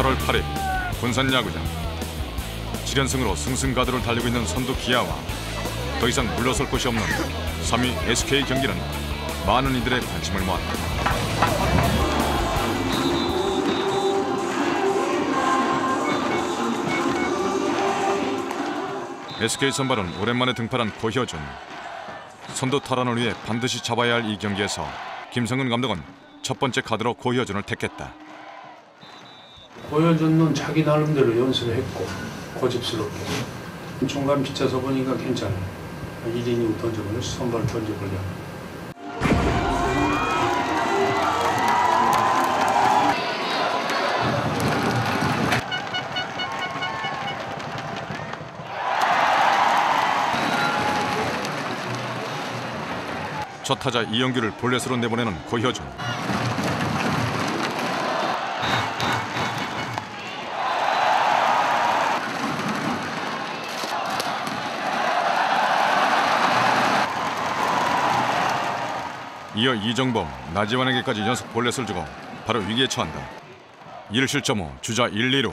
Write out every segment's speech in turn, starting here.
8월 8일 군산 야구장. 7연승으로 승승가도를 달리고 있는 선두 기아와 더 이상 물러설 곳이 없는 3위 SK 경기는 많은 이들의 관심을 모았다. SK 선발은 오랜만에 등판한 고효준. 선두 탈환을 위해 반드시 잡아야 할 이 경기에서 김성근 감독은 첫 번째 카드로 고효준을 택했다. 고효준은 자기 나름대로 연습을 했고 고집스럽게 중간 비쳐서 보니까 괜찮아요. 1이닝 던져보려 선발 던져보려. 첫 타자 이영규를 볼넷으로 내보내는 고효준. 이어 이정범, 나지완에게까지 연속 볼넷을 주고 바로 위기에 처한다. 1실점 후 주자 1, 2루.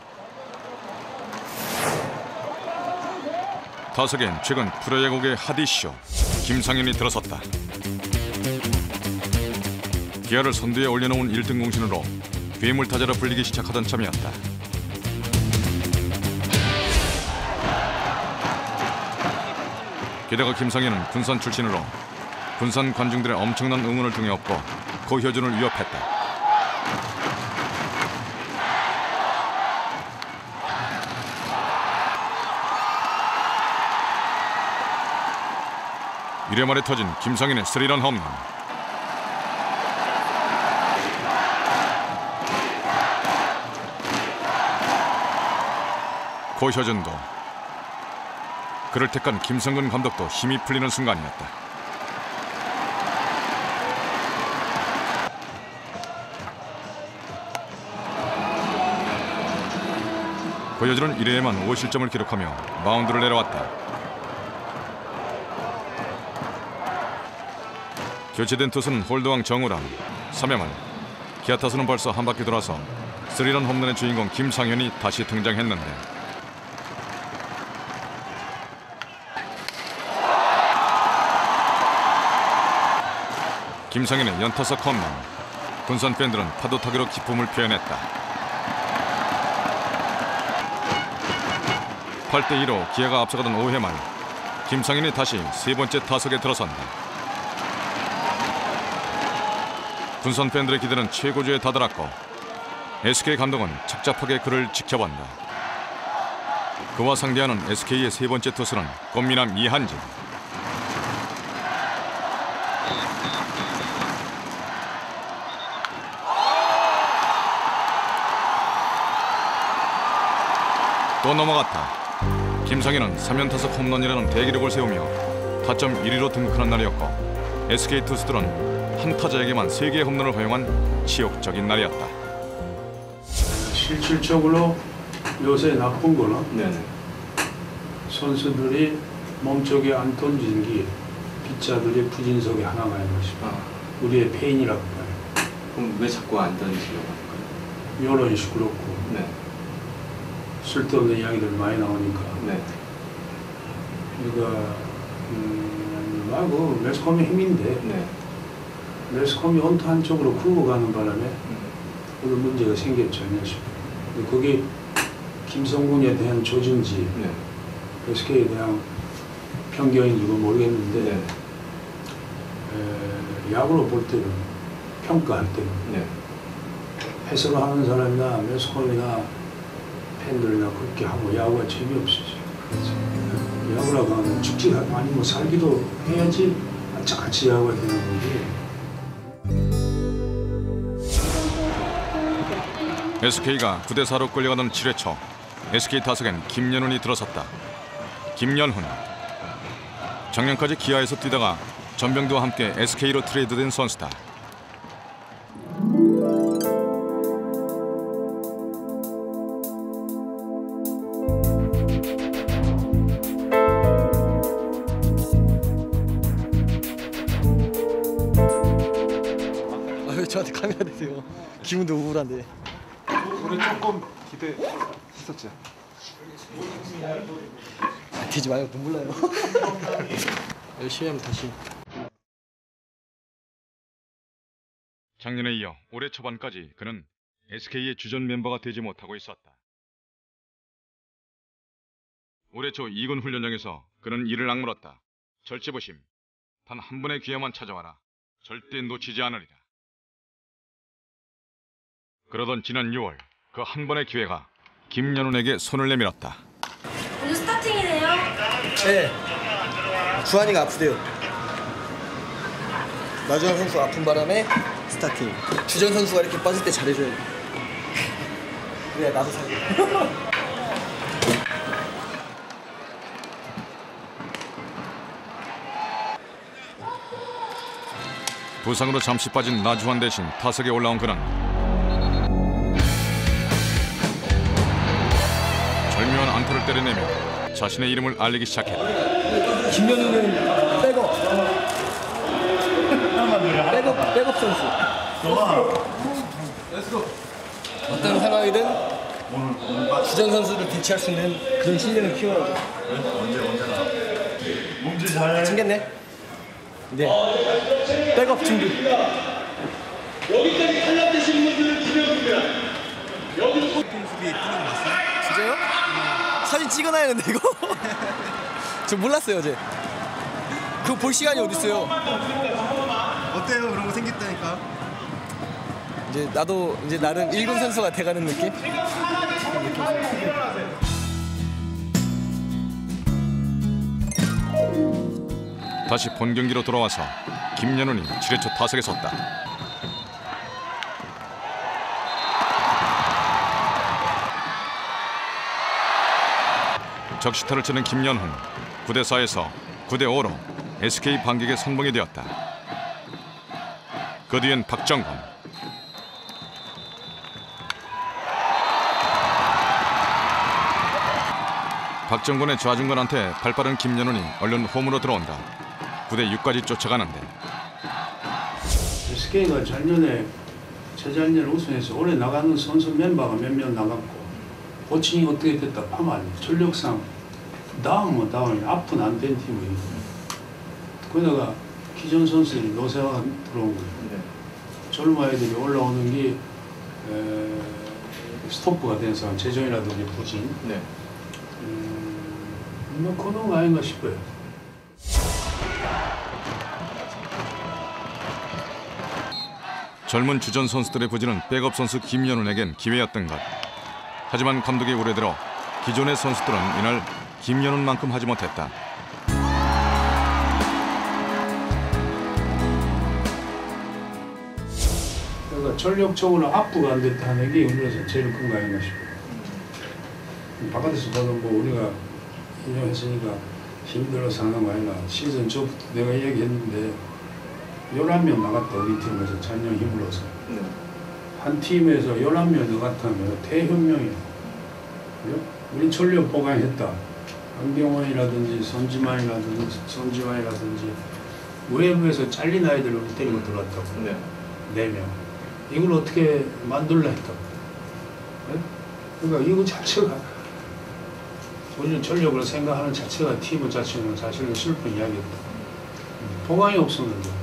타석엔 최근 프로야구의 핫이슈 김상현이 들어섰다. 기아를 선두에 올려놓은 1등 공신으로 괴물 타자로 불리기 시작하던 참이었다. 게다가 김상현은 군산 출신으로 군산 관중들의 엄청난 응원을 등에 업고 고효준을 위협했다. 이래 말에 터진 김상현의 스리런 홈런. 고효준도 그를 택한 김성근 감독도 힘이 풀리는 순간이었다. 고효준은 1회에만 5실점을 기록하며 마운드를 내려왔다. 교체된 투수는 홀드왕 정우람. 3회 말 기아 타수는 벌써 한 바퀴 돌아서 스리런 홈런의 주인공 김상현이 다시 등장했는데 김상현의 연타석 홈런. 군산 팬들은 파도 타기로 기쁨을 표현했다. 8대2로 기아가 앞서가던 5회 말 김상현이 다시 세 번째 타석에 들어선다. 군산 팬들의 기대는 최고조에 다다랐고 SK 감독은 착잡하게 그를 지켜본다. 그와 상대하는 SK의 세 번째 투수는 꽃미남 이한진. 또 넘어갔다. 김상현은 3연타석 홈런이라는 대기록을 세우며 타점 1위로 등극하는 날이었고 SK 투수들은 한 타자에게만 3개의 홈런을 허용한 치욕적인 날이었다. 실질적으로 요새 나쁜 거는 선수들이 몸쪽에 안 던지는 게 피자들의 부진석의 하나가 아닌가 싶어요. 우리의 페인이라고 봐요. 그럼 왜 자꾸 안 던지려고 할까요? 여론이 그렇고 쓸데없는 이야기들 많이 나오니까. 그러니까 그 매스컴의 힘인데 매스컴이 어느 한쪽으로 굴러가는 바람에 그런 문제가 생겼지 않냐 싶어요. 그게 김성근에 대한 조짐지 SK에 대한 편견인지도 모르겠는데 야구로 볼 때는 평가할 때는 해설을 하는 사람이나 매스컴이나 팬들이나 그렇게 하고 야구가 재미없어져. 야구라고 하면 죽지가 아니면 살기도 해야지 같이 야구가 되는 거지. SK가 9대4로 끌려가던 7회 초 SK 타석엔 김연훈이 들어섰다. 김연훈. 작년까지 기아에서 뛰다가 전병두와 함께 SK로 트레이드된 선수다. 저한테 카메라 대세요. 기분도 우울한데. 올해 조금 기대했었죠. 되지 마요. 눈물 나요. 열심히 하면 다시. 작년에 이어 올해 초반까지 그는 SK의 주전 멤버가 되지 못하고 있었다. 올해 초 2군 훈련장에서 그는 이를 악물었다. 절제보심. 단 한 번의 기회만 찾아와라. 절대 놓치지 않으리라. 그러던 지난 6월 그 한 번의 기회가 김연훈에게 손을 내밀었다. 오늘 스타팅이네요. 네. 주한이가 아프대요. 나주환 선수 아픈 바람에 스타팅. 주전 선수가 이렇게 빠질 때 잘해줘야 돼. 그래야 나도 살고. 부상으로 잠시 빠진 나주환 대신 타석에 올라온 그는 절묘한 안타를 때려내며 자신의 이름을 알리기 시작했다. 김연우는 백업 선수. 어떤 상황이든 주전 선수를 대체할 수 있는 그런 실력을 키워야죠. 언제나 몸질 잘 챙겼네. 네. 백업 준비. 여기까지 탈락되신 분들 기대합니다. 진짜요? 사진 찍어놔야 하는데 이거? 저 몰랐어요 어제. 그거 볼 시간이 어딨어요. 어때요? 그런 거 생겼다니까. 이제 나도 이제 나름 1군 선수가 돼가는 느낌? 다시 본 경기로 돌아와서 김연훈이 7회 초 타석에 섰다. 적시타를 치는 김연훈 9대4에서 9대5로 SK 반격의 선봉이 되었다. 그 뒤엔 박정권. 박정권의 좌중간한테 발빠른 김연훈이 얼른 홈으로 들어온다. 9대6까지 쫓아가는데 SK가 작년에 재작년 우승해서 올해 나가는 선수 멤버가 몇 명 나갔고 호칭이 어떻게 됐다 하면 전력상 다음은 앞은 안 된 팀이 거기다가 기존 선수들이 노세화가 들어온 거예요. 젊은 아이들이 올라오는 게 스토프가 된 사람 재정이라든지 부진 뭐 그런 거 아닌가 싶어요. 젊은 주전 선수들의 부진은 백업 선수 김연훈에겐 기회였던 것. 하지만 감독의 우려대로 기존의 선수들은 이날 김연훈만큼 하지 못했다. 그러니까 전력적으로 압도가 안 됐다는 게 우리로서 제일 큰 거 아닌가 싶어요. 바깥에서 보는 뭐 우리가 인정했으니까 힘들어서 하는 거 아니라 시즌 초부터 내가 얘기했는데 11명 나갔다 우리 팀에서 작년 힘들어서 한 팀에서 11명 나갔다면 대혁명이에요. 우리 전력 보강했다. 안병원이라든지 손지만이라든지 외부에서 잘린 아이들을 우리 데리고 들어왔다고. 4명. 이걸 어떻게 만들려 했다고. 그러니까 이거 자체가 우리는 전력을 생각하는 자체가 팀의 자체는 사실은 슬픈 이야기였다. 보강이 없었는데